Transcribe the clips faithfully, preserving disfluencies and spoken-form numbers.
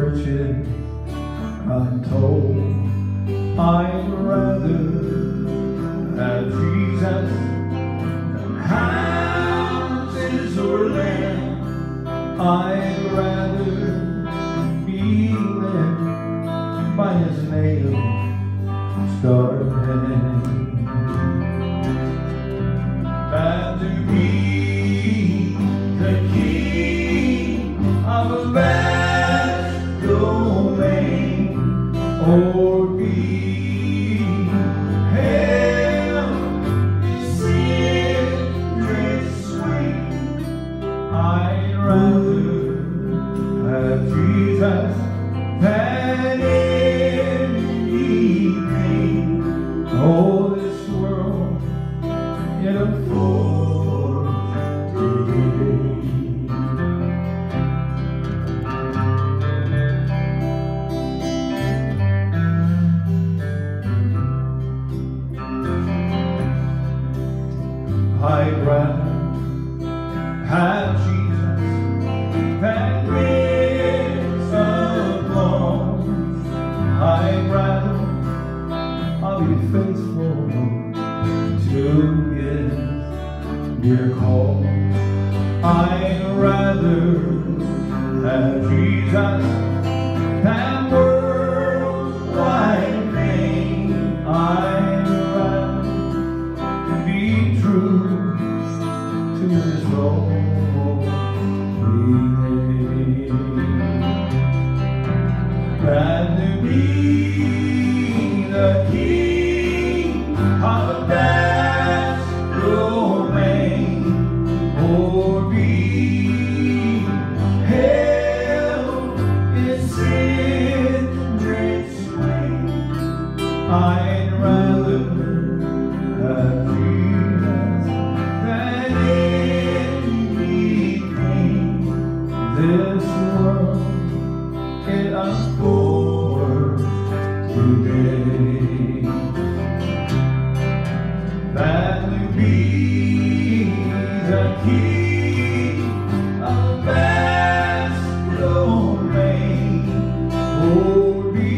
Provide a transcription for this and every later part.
riches, I'm told I'd rather have Jesus than houses or land. I'd rather be led by his nail-scarred hand than to be the king of a vast domain, or be held in secret sweet. I'd rather have Jesus than anything. Oh, this world it affords today. I'd rather have Jesus than rich applause. I'd rather I'll be faithful to his dear call. I'd rather have Jesus than worldwide fame. I'd rather be true to his holy name than to be the king of a vast domain, or be held in secret sway. I'd rather have Jesus than anything. This world it affords today, than to be the king of a vast domain, or be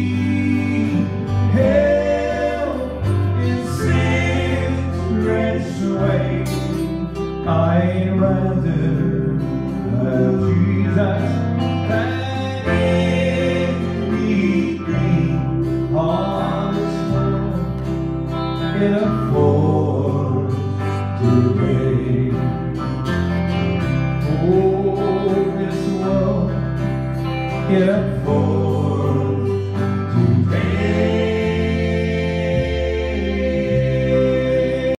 held in secret sway. I'd rather have Jesus than anything on this world it affords today. Oh, this world it affords